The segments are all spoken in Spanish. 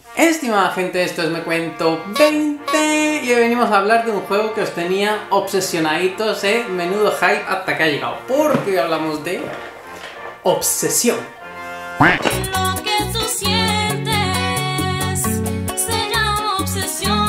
Estimada gente, esto es Me Cuento 20 y hoy venimos a hablar de un juego que os tenía obsesionaditos, menudo hype hasta que ha llegado, porque hoy hablamos de obsesión. Lo que tú sientes se llama obsesión.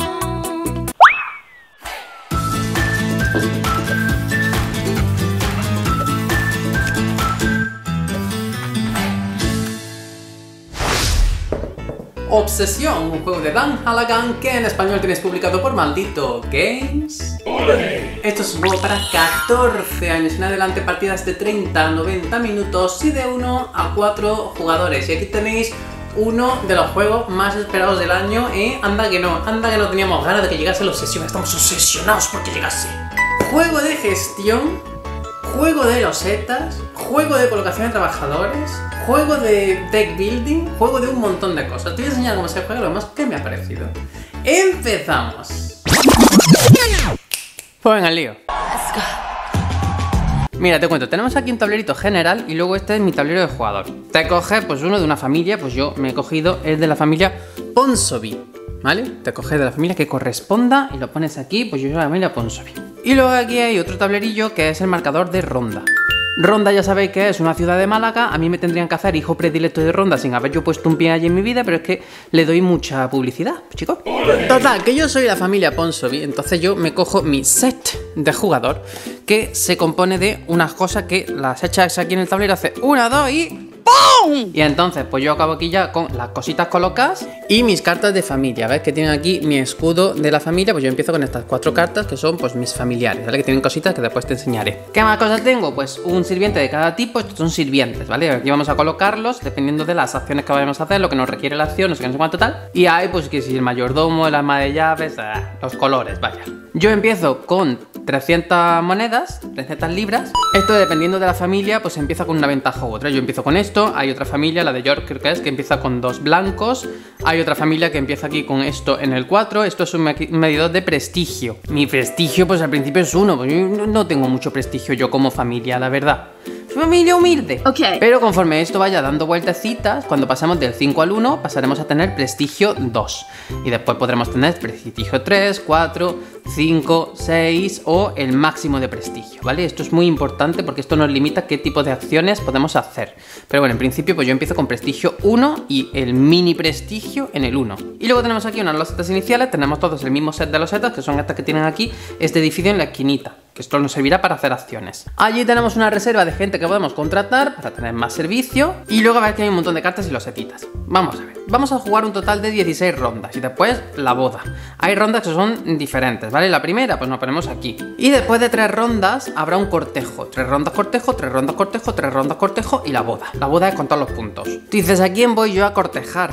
Obsesión, un juego de Dan Halagan que en español tenéis publicado por Maldito Games. ¡Olé! Esto es un juego para 14 años en adelante, partidas de 30 a 90 minutos y de 1 a 4 jugadores. Y aquí tenéis uno de los juegos más esperados del año, anda que no teníamos ganas de que llegase la obsesión, estamos obsesionados porque llegase. Juego de gestión, juego de losetas, juego de colocación de trabajadores, juego de deck building, juego de un montón de cosas. Te voy a enseñar cómo se juega, lo más que me ha parecido. ¡Empezamos! Pues venga, el lío. Mira, te cuento, tenemos aquí un tablerito general y luego este es mi tablero de jugador. Te coges pues uno de una familia, pues yo me he cogido el de la familia Ponsonby, ¿vale? Te coges de la familia que corresponda y lo pones aquí, pues yo soy la familia Ponsonby. Y luego aquí hay otro tablerillo que es el marcador de Ronda. Ronda ya sabéis que es una ciudad de Málaga. A mí me tendrían que hacer hijo predilecto de Ronda sin haber yo puesto un pie allí en mi vida, pero es que le doy mucha publicidad, chicos. Total, que yo soy la familia Ponsonby, entonces yo me cojo mi set de jugador que se compone de unas cosas que las echas aquí en el tablero, hace 1, 2 y ¡pum! Y entonces pues yo acabo aquí ya con las cositas colocadas y mis cartas de familia. ¿Ves? Que tienen aquí mi escudo de la familia. Pues yo empiezo con estas 4 cartas que son pues mis familiares, ¿vale? Que tienen cositas que después te enseñaré. ¿Qué más cosas tengo? Pues un sirviente de cada tipo. Estos son sirvientes, ¿vale? Aquí vamos a colocarlos dependiendo de las acciones que vayamos a hacer, lo que nos requiere la acción, no sé qué, no sé cuánto tal. Y hay pues que si el mayordomo, el ama de llaves, los colores, vaya. Yo empiezo con 300 monedas, 300 libras. Esto dependiendo de la familia pues empieza con una ventaja u otra. Yo empiezo con esto, hay otra familia, la de York creo que es, que empieza con 2 blancos. Hay otra familia que empieza aquí con esto en el 4. Esto es un medidor de prestigio. Mi prestigio pues al principio es 1, pues yo no tengo mucho prestigio yo como familia, la verdad. Familia humilde. Okay. Pero conforme esto vaya dando vueltecitas, cuando pasamos del 5 al 1, pasaremos a tener prestigio 2. Y después podremos tener prestigio 3, 4, 5, 6 o el máximo de prestigio, ¿vale? Esto es muy importante porque esto nos limita qué tipo de acciones podemos hacer. Pero bueno, en principio pues yo empiezo con prestigio 1 y el mini prestigio en el 1. Y luego tenemos aquí unas losetas iniciales, tenemos todos el mismo set de losetas, que son estas que tienen aquí este edificio en la esquinita, que esto nos servirá para hacer acciones. Allí tenemos una reserva de gente que podemos contratar para tener más servicio. Y luego a ver que hay un montón de cartas y losetitas. Vamos a ver, vamos a jugar un total de 16 rondas y después la boda. Hay rondas que son diferentes, ¿vale? La primera pues nos ponemos aquí. Y después de 3 rondas habrá un cortejo. 3 rondas cortejo, 3 rondas cortejo, 3 rondas cortejo y la boda. La boda es con todos los puntos. Tú dices, ¿a quién voy yo a cortejar?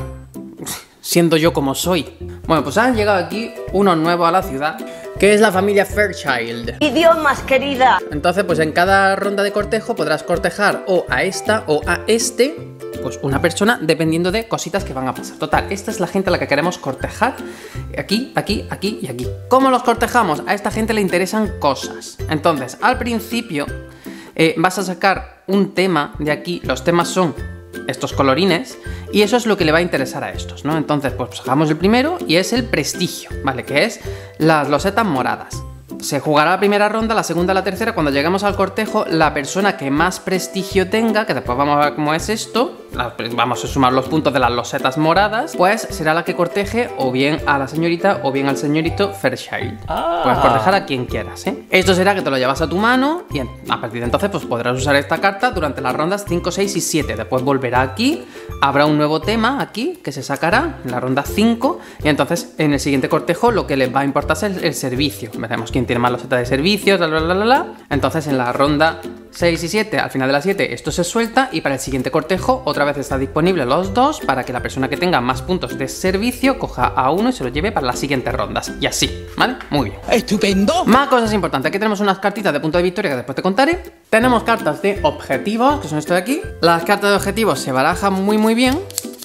Siendo yo como soy. Bueno, pues han llegado aquí unos nuevos a la ciudad, que es la familia Fairchild. Idiomas, querida. Entonces, pues en cada ronda de cortejo podrás cortejar o a esta o a este, pues una persona, dependiendo de cositas que van a pasar. Total, esta es la gente a la que queremos cortejar. Aquí, aquí, aquí y aquí. ¿Cómo los cortejamos? A esta gente le interesan cosas. Entonces, al principio vas a sacar un tema de aquí. Los temas son estos colorines y eso es lo que le va a interesar a estos, ¿no? Entonces pues sacamos el primero y es el prestigio, ¿vale? Que es las losetas moradas. Se jugará la primera ronda, la segunda, la tercera. Cuando lleguemos al cortejo, la persona que más prestigio tenga, que después vamos a ver cómo es esto, vamos a sumar los puntos de las losetas moradas, pues será la que corteje o bien a la señorita o bien al señorito Fairchild. Puedes cortejar a quien quieras, ¿eh? Esto será que te lo llevas a tu mano y a partir de entonces pues podrás usar esta carta durante las rondas 5, 6 y 7. Después volverá aquí, habrá un nuevo tema aquí que se sacará en la ronda 5 y entonces en el siguiente cortejo lo que les va a importar es el servicio. Veremos quién tiene más loseta de servicios, Entonces en la ronda 6 y 7, al final de la 7, esto se suelta y para el siguiente cortejo otra vez está disponible los dos para que la persona que tenga más puntos de servicio coja a uno y se lo lleve para las siguientes rondas. Y así, ¿vale? Muy bien. ¡Estupendo! Más cosas importantes. Aquí tenemos unas cartitas de punto de victoria que después te contaré. Tenemos cartas de objetivos, que son esto de aquí. Las cartas de objetivos se barajan muy bien.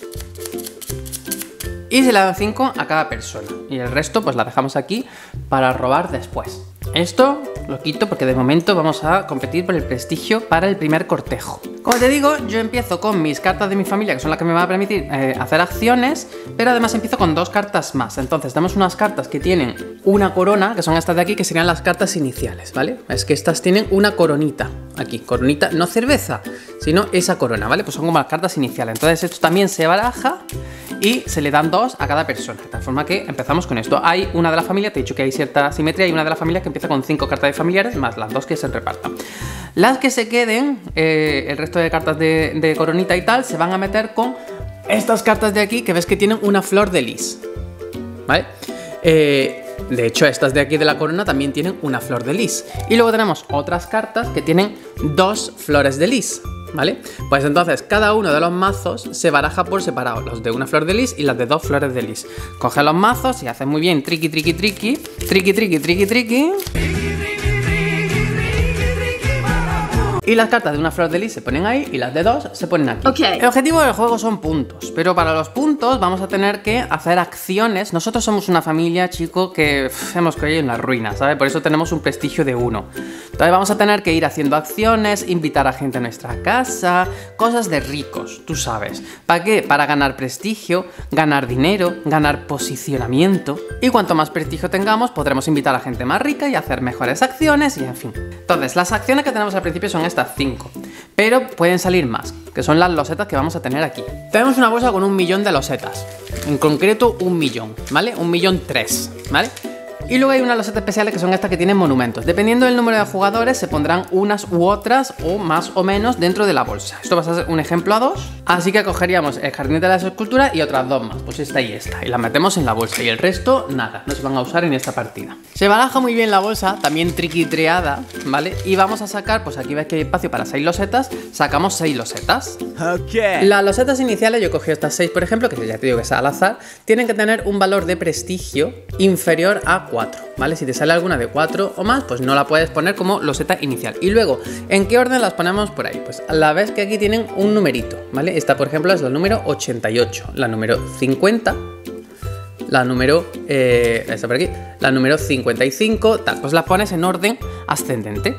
Y se le dan 5 a cada persona. Y el resto pues la dejamos aquí para robar después. Esto lo quito porque de momento vamos a competir por el prestigio para el primer cortejo. Como te digo, yo empiezo con mis cartas de mi familia, que son las que me van a permitir hacer acciones, pero además empiezo con 2 cartas más. Entonces tenemos unas cartas que tienen una corona, que son estas de aquí, que serían las cartas iniciales, ¿vale? Es que estas tienen una coronita aquí, coronita, no cerveza, sino esa corona, ¿vale? Pues son como las cartas iniciales. Entonces esto también se baraja y se le dan 2 a cada persona, de tal forma que empezamos con esto. Hay una de la familia, te he dicho que hay cierta simetría, hay una de la familia que empieza con 5 cartas de familiares, más las 2 que se repartan. Las que se queden, el resto de cartas de coronita y tal, se van a meter con estas cartas de aquí, que ves que tienen una flor de lis, ¿vale? De hecho, estas de aquí de la corona también tienen una flor de lis. Y luego tenemos otras cartas que tienen 2 flores de lis, ¿vale? Pues entonces cada uno de los mazos se baraja por separado, los de una flor de lis y las de 2 flores de lis. Coge los mazos y haces muy bien triqui, triqui, triqui, triqui, triqui, triqui, triqui. Y las cartas de una flor de lis se ponen ahí y las de 2 se ponen aquí. Okay. El objetivo del juego son puntos, pero para los puntos vamos a tener que hacer acciones. Nosotros somos una familia, chico, que hemos caído en la ruina, ¿sabes? Por eso tenemos un prestigio de 1. Entonces vamos a tener que ir haciendo acciones, invitar a gente a nuestra casa, cosas de ricos, tú sabes. ¿Para qué? Para ganar prestigio, ganar dinero, ganar posicionamiento. Y cuanto más prestigio tengamos, podremos invitar a gente más rica y hacer mejores acciones y en fin. Entonces, las acciones que tenemos al principio son estas 5, pero pueden salir más, que son las losetas que vamos a tener aquí. Tenemos una bolsa con 1.000.000 de losetas, en concreto 1.000.000, ¿vale? 1.000.003, ¿vale? Y luego hay unas losetas especiales que son estas que tienen monumentos. Dependiendo del número de jugadores se pondrán unas u otras o más o menos dentro de la bolsa. Esto va a ser un ejemplo a 2. Así que cogeríamos el jardín de las esculturas y otras 2 más, pues esta y esta. Y las metemos en la bolsa y el resto nada, no se van a usar en esta partida. Se baraja muy bien la bolsa, también triquitreada, ¿vale? Y vamos a sacar, pues aquí ves que hay espacio para 6 losetas, sacamos 6 losetas. Okay. Las losetas iniciales, yo he cogido estas 6 por ejemplo, que ya te digo que es al azar, tienen que tener un valor de prestigio inferior a 4, ¿vale? Si te sale alguna de 4 o más, pues no la puedes poner como loseta inicial. Y luego, ¿en qué orden las ponemos por ahí? Pues a la vez que aquí tienen un numerito, ¿vale? Esta por ejemplo es la número 88, la número 50, la número, esta por aquí, la número 55, tal, pues las pones en orden ascendente.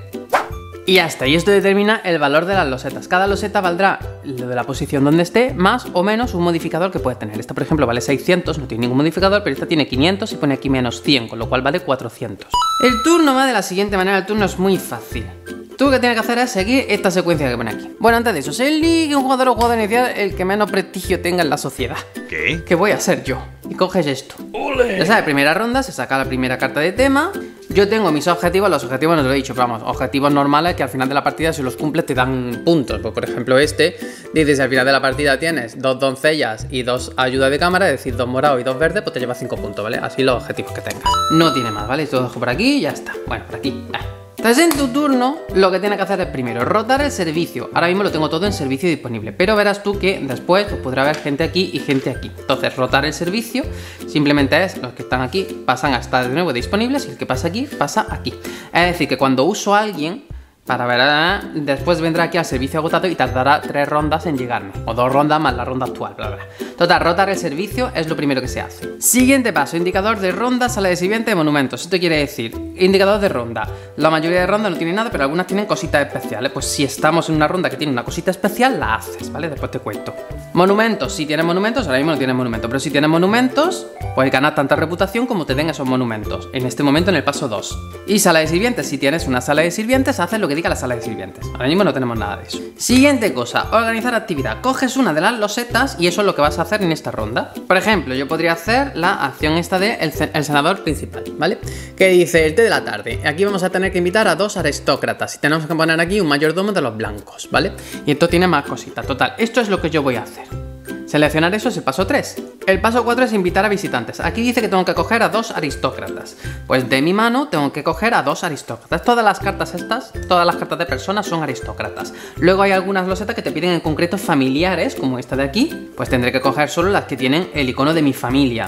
Y ya está, y esto determina el valor de las losetas. Cada loseta valdrá lo de la posición donde esté, más o menos un modificador que puede tener. Esta, por ejemplo, vale 600, no tiene ningún modificador, pero esta tiene 500 y pone aquí menos 100, con lo cual vale 400. El turno va de la siguiente manera, el turno es muy fácil. Tú lo que tienes que hacer es seguir esta secuencia que pone aquí. Bueno, antes de eso, se elige un jugador o jugador inicial el que menos prestigio tenga en la sociedad. ¿Qué? Que voy a ser yo. Y coges esto. Ya sabes, primera ronda, se saca la primera carta de tema. Yo tengo mis objetivos, los objetivos no te lo he dicho, pero vamos, objetivos normales que al final de la partida si los cumples te dan puntos. Pues, por ejemplo este, dices al final de la partida tienes 2 doncellas y 2 ayudas de cámara, es decir, 2 morados y 2 verdes, pues te llevas 5 puntos, ¿vale? Así los objetivos que tengas. No tiene más, ¿vale? Esto lo dejo por aquí y ya está. Bueno, por aquí, Entonces en tu turno lo que tienes que hacer es primero rotar el servicio. Ahora mismo lo tengo todo en servicio disponible, pero verás tú que después pues, podrá haber gente aquí y gente aquí. Entonces rotar el servicio simplemente es los que están aquí pasan a estar de nuevo disponibles y el que pasa aquí pasa aquí. Es decir que cuando uso a alguien para ver, después vendrá aquí al servicio agotado y tardará 3 rondas en llegarme. O 2 rondas más la ronda actual, bla, bla. Total, rotar el servicio es lo primero que se hace. Siguiente paso, indicador de ronda, sala de sirviente, monumentos. Esto quiere decir, indicador de ronda. La mayoría de rondas no tienen nada, pero algunas tienen cositas especiales. Pues si estamos en una ronda que tiene una cosita especial, la haces, ¿vale? Después te cuento. Monumentos, si tienes monumentos, ahora mismo no tienes monumentos, pero si tienes monumentos, pues ganas tanta reputación como te den esos monumentos. En este momento en el paso 2. Y sala de sirvientes, si tienes una sala de sirvientes, haces lo que diga la sala de sirvientes. Ahora mismo no tenemos nada de eso. Siguiente cosa, organizar actividad. Coges una de las losetas y eso es lo que vas a hacer en esta ronda. Por ejemplo, yo podría hacer la acción esta de el senador principal, ¿vale? Que dice el té de la tarde. Aquí vamos a tener que invitar a 2 aristócratas y tenemos que poner aquí un mayordomo de los blancos, ¿vale? Y esto tiene más cositas. Total, esto es lo que yo voy a hacer. Seleccionar eso es el paso 3. El paso 4 es invitar a visitantes. Aquí dice que tengo que coger a 2 aristócratas. Pues de mi mano tengo que coger a 2 aristócratas. Todas las cartas estas, todas las cartas de personas son aristócratas. Luego hay algunas losetas que te piden en concreto familiares, como esta de aquí. Pues tendré que coger solo las que tienen el icono de mi familia.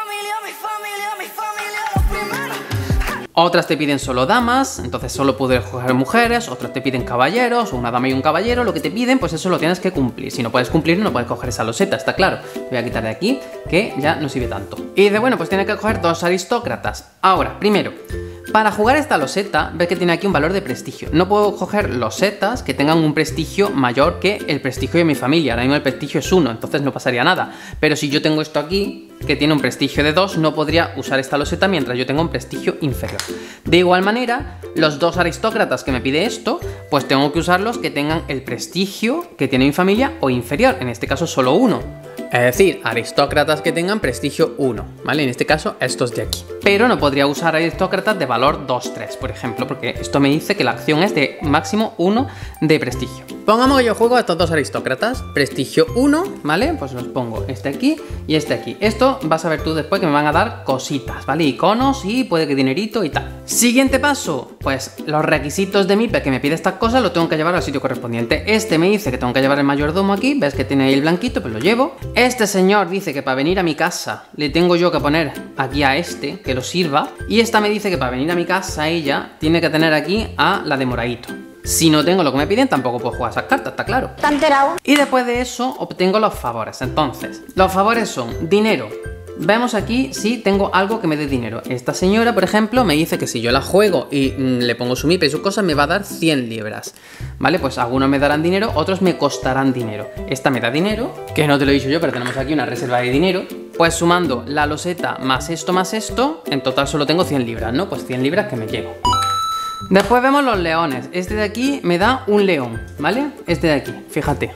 Otras te piden solo damas, entonces solo puedes coger mujeres. Otras te piden caballeros, o una dama y un caballero. Lo que te piden, pues eso lo tienes que cumplir. Si no puedes cumplir, no puedes coger esa loseta, está claro. Voy a quitar de aquí, que ya no sirve tanto. Y de bueno, pues tienes que coger 2 aristócratas. Ahora, primero, Para jugar esta loseta, ves que tiene aquí un valor de prestigio. No puedo coger losetas que tengan un prestigio mayor que el prestigio de mi familia. Ahora mismo el prestigio es 1, entonces no pasaría nada. Pero si yo tengo esto aquí, que tiene un prestigio de 2, no podría usar esta loseta mientras yo tenga un prestigio inferior. De igual manera, los 2 aristócratas que me pide esto, pues tengo que usarlos que tengan el prestigio que tiene mi familia o inferior, en este caso solo 1. Es decir, aristócratas que tengan prestigio 1, ¿vale? En este caso, estos de aquí. Pero no podría usar aristócratas de valor 2, 3, por ejemplo, porque esto me dice que la acción es de máximo 1 de prestigio. Pongamos que yo juego a estos 2 aristócratas, prestigio 1, ¿vale? Pues los pongo este aquí y este aquí. Esto vas a ver tú después que me van a dar cositas, ¿vale? Iconos y puede que dinerito y tal. Siguiente paso, pues los requisitos de MIPE que me pide estas cosas lo tengo que llevar al sitio correspondiente. Este me dice que tengo que llevar el mayordomo aquí, ves que tiene ahí el blanquito, pues lo llevo. Este señor dice que para venir a mi casa le tengo yo que poner aquí a este, que lo sirva. Y esta me dice que para venir a mi casa ella tiene que tener aquí a la de moradito. Si no tengo lo que me piden, tampoco puedo jugar esas cartas, está claro. ¿Te has enterado? Y después de eso obtengo los favores. Entonces, los favores son dinero. Vemos aquí si tengo algo que me dé dinero. Esta señora, por ejemplo, me dice que si yo la juego y le pongo su MIPE y sus cosas, me va a dar 100 libras. ¿Vale? Pues algunos me darán dinero, otros me costarán dinero. Esta me da dinero, que no te lo he dicho yo, pero tenemos aquí una reserva de dinero. Pues sumando la loseta más esto, en total solo tengo 100 libras, ¿no? Pues 100 libras que me llevo. Después vemos los leones. Este de aquí me da un león, ¿vale? Este de aquí, fíjate.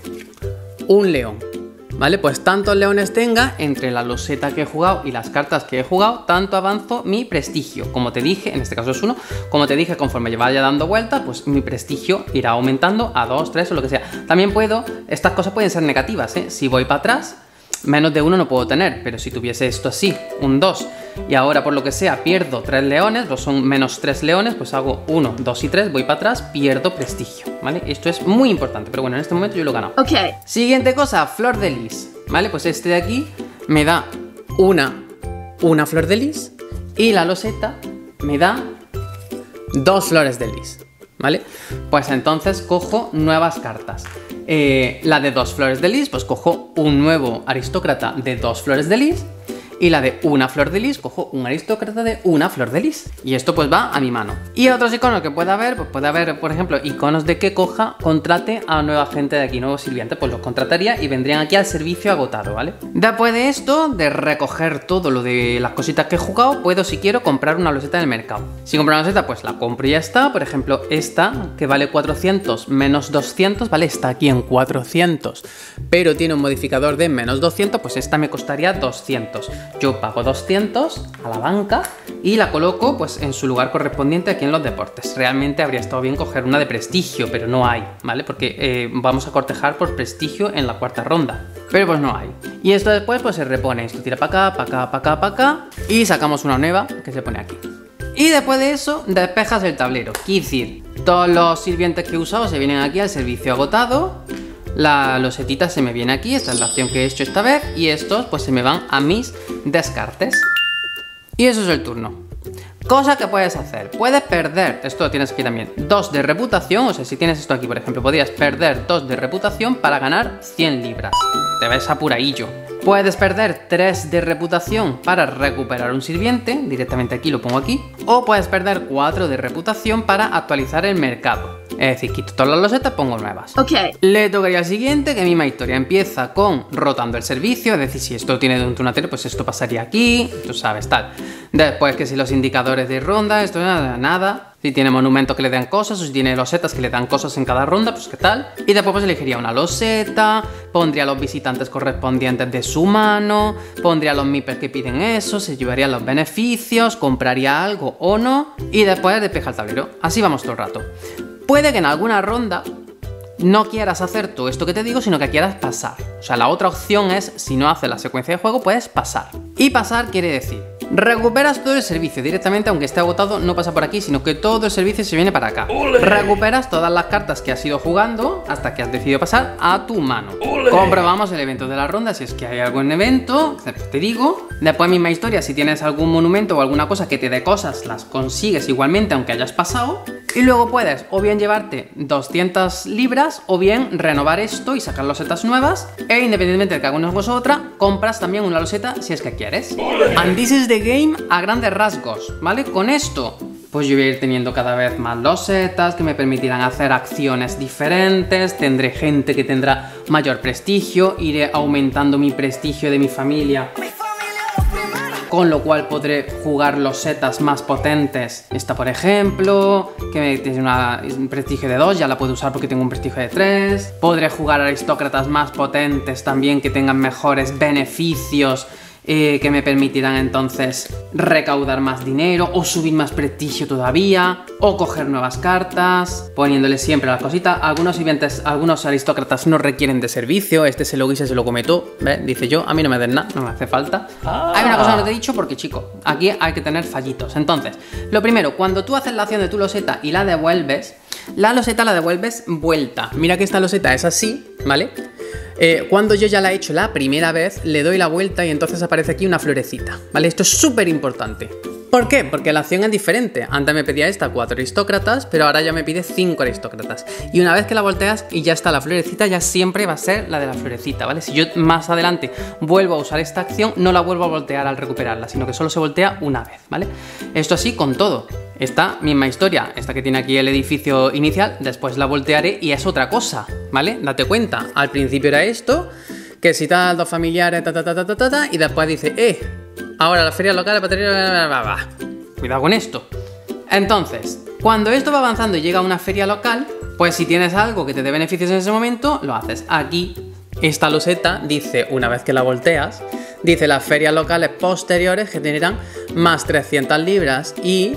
Un león. ¿Vale? Pues tantos leones tenga, entre la loseta que he jugado y las cartas que he jugado, tanto avanzo mi prestigio. Como te dije, en este caso es 1, como te dije, conforme vaya dando vueltas, pues mi prestigio irá aumentando a 2, 3 o lo que sea. También puedo, estas cosas pueden ser negativas, ¿eh? Si voy para atrás, menos de 1 no puedo tener, pero si tuviese esto así, un 2, y ahora por lo que sea pierdo 3 leones, pues son menos 3 leones, pues hago 1, 2 y 3, voy para atrás, pierdo prestigio, ¿vale? Esto es muy importante, pero bueno, en este momento yo lo he ganado. Ok. Siguiente cosa, flor de lis, ¿vale? Pues este de aquí me da una flor de lis y la loseta me da 2 flores de lis, ¿vale? Pues entonces cojo nuevas cartas. La de 2 flores de lis, pues cojo un nuevo aristócrata de 2 flores de lis. Y la de una flor de lis, cojo un aristócrata de una flor de lis. Y esto pues va a mi mano. Y otros iconos que puede haber, pues puede haber, por ejemplo, iconos de que coja, contrate a nueva gente de aquí, nuevos sirvientes. Pues los contrataría y vendrían aquí al servicio agotado, ¿vale? Después de esto, de recoger todo lo de las cositas que he jugado, puedo, si quiero, comprar una loseta en el mercado. Si compro una loseta, pues la compro y ya está. Por ejemplo, esta, que vale 400 menos 200, ¿vale? Está aquí en 400, pero tiene un modificador de menos 200, pues esta me costaría 200. Yo pago 200 a la banca y la coloco pues en su lugar correspondiente aquí en los deportes. Realmente habría estado bien coger una de prestigio, pero no hay, ¿vale? Porque vamos a cortejar por prestigio en la 4ª ronda. Pero pues no hay. Y esto después pues se repone. Esto tira para acá, para acá, para acá, para acá. Y sacamos una nueva que se pone aquí. Y después de eso despejas el tablero. Quiere decir, todos los sirvientes que he usado se vienen aquí al servicio agotado. La losetita se me viene aquí, esta es la acción que he hecho esta vez. Y estos pues se me van a mis descartes. Y eso es el turno. Cosa que puedes hacer, puedes perder, esto lo tienes aquí también, 2 de reputación. O sea, si tienes esto aquí, por ejemplo, podrías perder 2 de reputación para ganar 100 libras. Te ves apuradillo. Puedes perder 3 de reputación para recuperar un sirviente, directamente aquí lo pongo aquí. O puedes perder 4 de reputación para actualizar el mercado. Es decir, quito todas las losetas, pongo nuevas. Ok. Le tocaría al siguiente, que misma historia. Empieza con rotando el servicio, es decir, si esto tiene dentro una tele, pues esto pasaría aquí, tú sabes, tal. Después que si los indicadores de ronda, esto nada. Si tiene monumentos que le dan cosas, o si tiene losetas que le dan cosas en cada ronda, pues qué tal. Y después pues elegiría una loseta, pondría los visitantes correspondientes de su mano, pondría los MIPES que piden eso, se llevaría los beneficios, compraría algo o no, y después despeja el tablero. Así vamos todo el rato. Puede que en alguna ronda no quieras hacer todo esto que te digo, sino que quieras pasar. O sea, la otra opción es, si no haces la secuencia de juego, puedes pasar. Y pasar quiere decir, recuperas todo el servicio directamente, aunque esté agotado, no pasa por aquí, sino que todo el servicio se viene para acá. ¡Ole! Recuperas todas las cartas que has ido jugando hasta que has decidido pasar a tu mano. ¡Ole! Comprobamos el evento de la ronda, si es que hay algo en evento, te digo. Después misma historia, si tienes algún monumento o alguna cosa que te dé cosas, las consigues igualmente aunque hayas pasado. Y luego puedes o bien llevarte 200 libras o bien renovar esto y sacar losetas nuevas. E independientemente de que haga una cosa u otra, compras también una loseta si es que quieres. And this is the game a grandes rasgos, ¿vale? Con esto pues yo voy a ir teniendo cada vez más losetas que me permitirán hacer acciones diferentes, tendré gente que tendrá mayor prestigio, iré aumentando mi prestigio de mi familia, con lo cual podré jugar losetas más potentes. Esta, por ejemplo, que tiene un prestigio de 2, ya la puedo usar porque tengo un prestigio de 3. Podré jugar aristócratas más potentes también, que tengan mejores beneficios, que me permitirán entonces recaudar más dinero o subir más prestigio todavía, o coger nuevas cartas, poniéndole siempre las cositas. Algunos aristócratas no requieren de servicio. Este se lo guisa y se lo come todo, ¿ves? Dice yo, a mí no me den nada, no me hace falta. Hay una cosa que no te he dicho porque, chico, aquí hay que tener fallitos. Entonces, lo primero, cuando tú haces la acción de tu loseta y la devuelves, la loseta la devuelves vuelta. Mira que esta loseta es así, ¿vale? Cuando yo ya la he hecho la primera vez, le doy la vuelta y entonces aparece aquí una florecita, ¿vale? Esto es súper importante. ¿Por qué? Porque la acción es diferente. Antes me pedía esta 4 aristócratas, pero ahora ya me pide 5 aristócratas. Y una vez que la volteas y ya está la florecita, ya siempre va a ser la de la florecita, ¿vale? Si yo más adelante vuelvo a usar esta acción, no la vuelvo a voltear al recuperarla, sino que solo se voltea una vez, ¿vale? Esto así con todo. Esta misma historia, esta que tiene aquí el edificio inicial, después la voltearé y es otra cosa, ¿vale? Date cuenta, al principio era esto, que si tal, 2 familiares, y después dice, ahora la feria local, cuidado con esto. Entonces, cuando esto va avanzando y llega a una feria local, pues si tienes algo que te dé beneficios en ese momento, lo haces. Aquí, esta loseta dice, una vez que la volteas, dice las ferias locales posteriores que generan más 300 libras y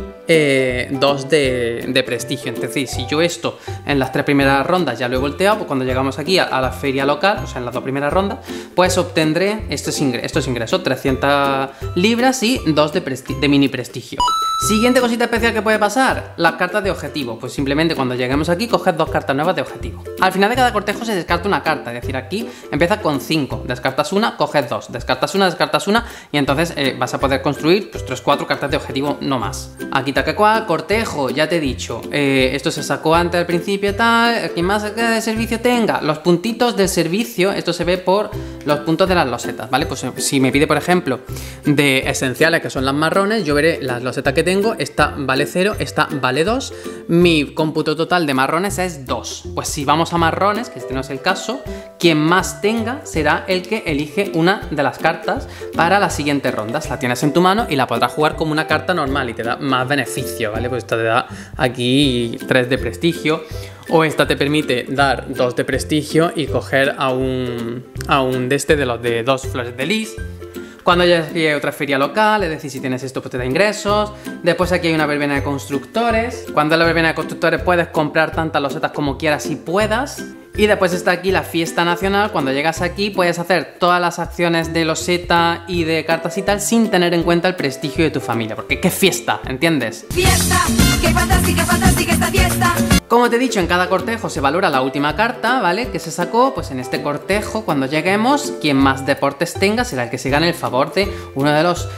2 de prestigio. Es decir, si yo esto en las 3 primeras rondas ya lo he volteado, pues cuando llegamos aquí a la feria local, o sea, en las 2 primeras rondas, pues obtendré estos ingresos, 300 libras y 2 de mini prestigio. Siguiente cosita especial que puede pasar, las cartas de objetivo. Pues simplemente cuando lleguemos aquí, coges 2 cartas nuevas de objetivo. Al final de cada cortejo se descarta una carta, es decir, aquí empieza con 5, descartas una, coges 2, descartas una, y entonces vas a poder construir pues 3-4 cartas de objetivo, no más. Aquí tal que cual, cortejo, ya te he dicho, esto se sacó antes al principio tal, quien más de servicio tenga, los puntitos del servicio, esto se ve por los puntos de las losetas, ¿vale? Pues si me pide, por ejemplo, de esenciales, que son las marrones, yo veré las losetas que tengo, esta vale 0, esta vale 2, mi cómputo total de marrones es 2. Pues si vamos a marrones, que este no es el caso, quien más tenga será el que elige una de las cartas para las siguientes rondas. La tienes en tu mano y la podrás jugar como una carta normal y te da más beneficio, ¿vale? Pues esta te da aquí 3 de prestigio, o esta te permite dar 2 de prestigio y coger a un de los de 2 flores de lis. Cuando ya hay otra feria local, es decir, si tienes esto pues te da ingresos. Después aquí hay una verbena de constructores. Cuando en la verbena de constructores puedes comprar tantas losetas como quieras y puedas. Y después está aquí la fiesta nacional. Cuando llegas aquí puedes hacer todas las acciones de loseta y de cartas y tal sin tener en cuenta el prestigio de tu familia. Porque qué fiesta, ¿entiendes? ¡Fiesta! ¡Qué fantástica esta fiesta! Como te he dicho, en cada cortejo se valora la última carta, ¿vale? Que se sacó, pues en este cortejo, cuando lleguemos, quien más deportes tenga será el que se gane el favor de uno de los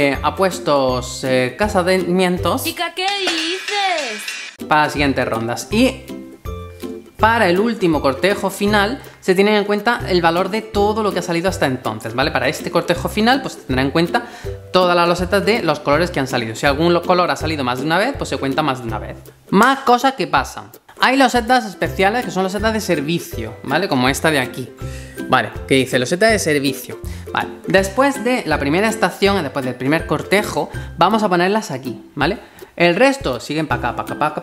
apuestos casamientos. Chica, ¿qué dices? Para las siguientes rondas. Y para el último cortejo final se tiene en cuenta el valor de todo lo que ha salido hasta entonces, ¿vale? Para este cortejo final pues se tendrá en cuenta todas las losetas de los colores que han salido. Si algún color ha salido más de una vez, pues se cuenta más de una vez. Más cosas que pasan. Hay losetas especiales que son losetas de servicio, ¿vale? Como esta de aquí. Vale, que dice loseta de servicio. Vale, después de la primera estación, después del primer cortejo, vamos a ponerlas aquí, ¿vale? El resto siguen para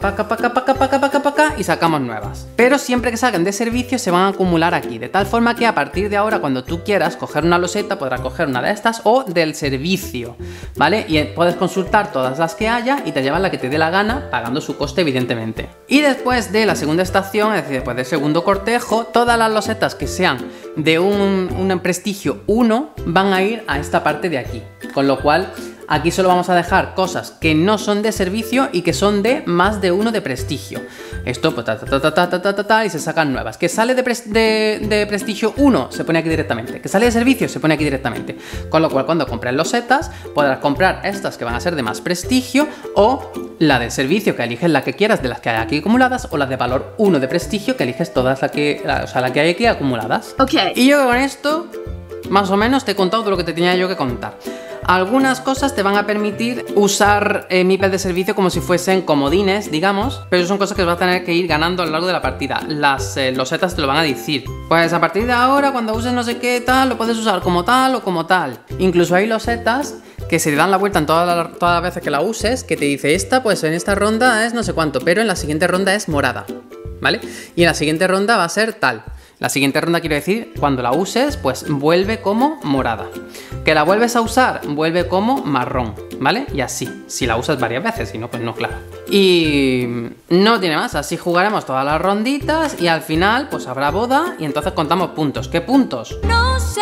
acá, y sacamos nuevas. Pero siempre que salgan de servicio se van a acumular aquí, de tal forma que a partir de ahora, cuando tú quieras coger una loseta, podrás coger una de estas o del servicio, ¿vale? Y puedes consultar todas las que haya y te llevas la que te dé la gana, pagando su coste, evidentemente. Y después de la segunda estación, es decir, después del segundo cortejo, todas las losetas que sean de un prestigio 1 van a ir a esta parte de aquí. Con lo cual, aquí solo vamos a dejar cosas que no son de servicio y que son de más de 1 de prestigio. Esto, pues, y se sacan nuevas. Que sale de prestigio 1, se pone aquí directamente. Que sale de servicio, se pone aquí directamente. Con lo cual, cuando compres losetas, podrás comprar estas que van a ser de más prestigio, o la de servicio, que eliges la que quieras de las que hay aquí acumuladas, o la de valor 1 de prestigio, que eliges todas la que hay aquí acumuladas. Ok. Y yo con esto, más o menos, te he contado todo lo que te tenía yo que contar. Algunas cosas te van a permitir usar meeples de servicio como si fuesen comodines, digamos, pero son cosas que vas a tener que ir ganando a lo largo de la partida. Las losetas te lo van a decir. Pues a partir de ahora, cuando uses no sé qué tal, lo puedes usar como tal o como tal. Incluso hay losetas que se te dan la vuelta en todas las veces que la uses, que te dice esta, pues en esta ronda es no sé cuánto, pero en la siguiente ronda es morada, ¿vale? Y en la siguiente ronda va a ser tal. La siguiente ronda quiero decir, cuando la uses, pues vuelve como morada. Que la vuelves a usar, vuelve como marrón, ¿vale? Y así, si la usas varias veces, si no, pues no, claro. Y no tiene más, así jugaremos todas las ronditas y al final, pues habrá boda y entonces contamos puntos. ¿Qué puntos? No sé.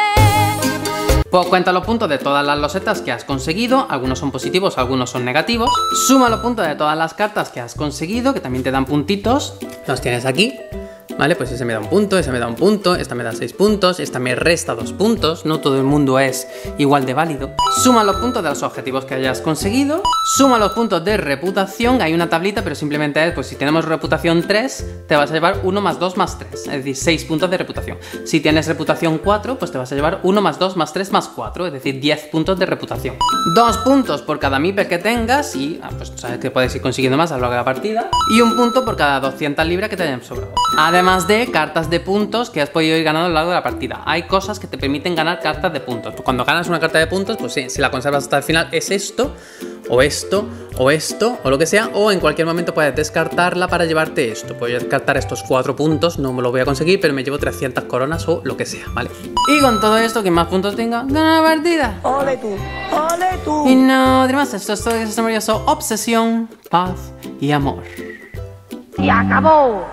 Pues cuenta los puntos de todas las losetas que has conseguido, algunos son positivos, algunos son negativos. Suma los puntos de todas las cartas que has conseguido, que también te dan puntitos. Los tienes aquí. Vale, pues ese me da un punto, ese me da un punto, esta me da 6 puntos, esta me resta 2 puntos, no todo el mundo es igual de válido. Suma los puntos de los objetivos que hayas conseguido, suma los puntos de reputación, hay una tablita, pero simplemente es, pues si tenemos reputación 3, te vas a llevar 1 más 2 más 3, es decir, 6 puntos de reputación. Si tienes reputación 4, pues te vas a llevar 1 más 2 más 3 más 4, es decir, 10 puntos de reputación. 2 puntos por cada meeple que tengas y, pues sabes que puedes ir consiguiendo más a lo largo de la partida. Y 1 punto por cada 200 libras que te hayan sobrado. Además de cartas de puntos que has podido ir ganando a lo largo de la partida. Hay cosas que te permiten ganar cartas de puntos. Cuando ganas una carta de puntos, pues sí, si la conservas hasta el final es esto, o esto, o esto, o lo que sea, o en cualquier momento puedes descartarla para llevarte esto. Puedo descartar estos 4 puntos, no me lo voy a conseguir, pero me llevo 300 coronas o lo que sea, ¿vale? Y con todo esto, quien más puntos tenga, gana la partida. ¡Ole tú! ¡Ole tú! Y no, además, esto es todo este maravilloso obsesión, paz y amor. ¡Y acabó!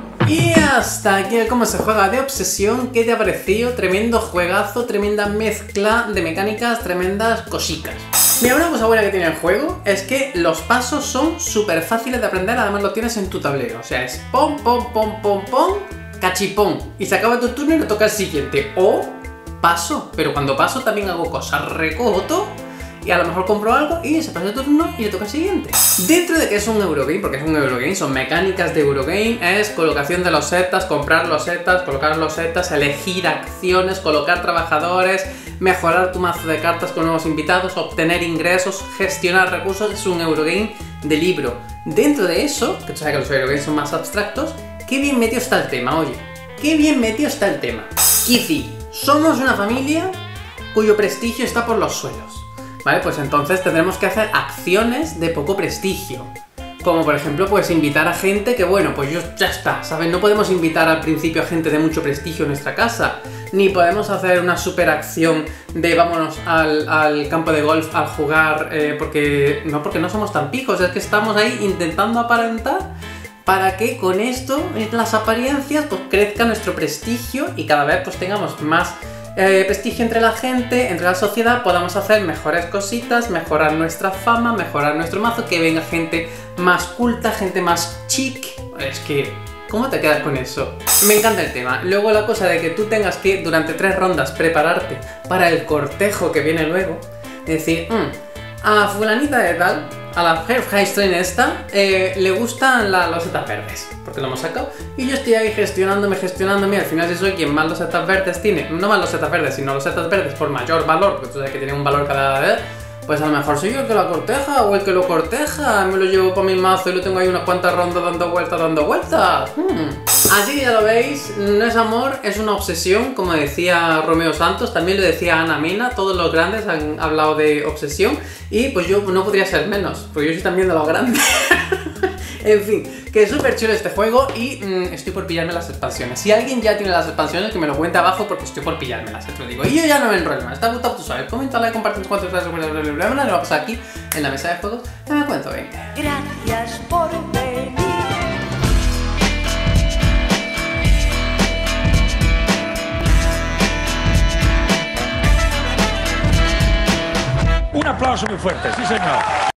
Y hasta aquí cómo se juega de obsesión. ¿Qué te ha parecido? Tremendo juegazo, tremenda mezcla de mecánicas, tremendas cositas. Mira, una cosa buena que tiene el juego es que los pasos son súper fáciles de aprender, además lo tienes en tu tablero. O sea, es pom, pom, pom, pom, pom, cachipón. Y se acaba tu turno y le toca el siguiente. O paso, pero cuando paso también hago cosas. Recojo todo y a lo mejor compro algo y se pasa el turno y le toca el siguiente. Dentro de que es un Eurogame, porque es un Eurogame, son mecánicas de Eurogame, es colocación de losetas, comprar losetas, colocar losetas, elegir acciones, colocar trabajadores, mejorar tu mazo de cartas con nuevos invitados, obtener ingresos, gestionar recursos. Es un Eurogame de libro. Dentro de eso, que tú sabes que los Eurogames son más abstractos, qué bien metido está el tema, oye. Qué bien metido está el tema. Kizi, somos una familia cuyo prestigio está por los suelos. Vale, pues entonces tendremos que hacer acciones de poco prestigio. Como por ejemplo, pues invitar a gente que, bueno, pues ya está, ¿sabes? No podemos invitar al principio a gente de mucho prestigio en nuestra casa. Ni podemos hacer una super acción de vámonos al campo de golf a jugar porque no somos tan pijos. Es que estamos ahí intentando aparentar para que con esto, las apariencias, pues crezca nuestro prestigio y cada vez pues tengamos más prestigio entre la gente, entre la sociedad, podamos hacer mejores cositas, mejorar nuestra fama, mejorar nuestro mazo, que venga gente más culta, gente más chic. Es que, ¿cómo te quedas con eso? Me encanta el tema. Luego la cosa de que tú tengas que durante 3 rondas prepararte para el cortejo que viene luego, es decir, a fulanita de tal, a la Hearthstone esta, le gustan las losetas verdes, porque lo hemos sacado, y yo estoy ahí gestionándome, y al final si soy quien más losetas verdes tiene, no más losetas verdes, sino losetas verdes por mayor valor, porque tú sabes que tiene un valor cada vez, pues a lo mejor soy yo el que la corteja, o el que lo corteja, me lo llevo por mi mazo y lo tengo ahí unas cuantas rondas dando vueltas. Así que ya lo veis, no es amor, es una obsesión, como decía Romeo Santos, también lo decía Ana Mena, todos los grandes han hablado de obsesión, y pues yo no podría ser menos, porque yo soy también de los grandes. En fin, que es súper chulo este juego y estoy por pillarme las expansiones. Si alguien ya tiene las expansiones, que me lo cuente abajo porque estoy por pillármelas, te lo digo. Y yo ya no me enrollo más. ¿Está gustado? Tú sabes. Comenta, like, comparte los 4 frases, lo vamos a pasar aquí en la mesa de juegos. Ya me cuento, venga. Gracias por venir. Un aplauso muy fuerte, sí señor.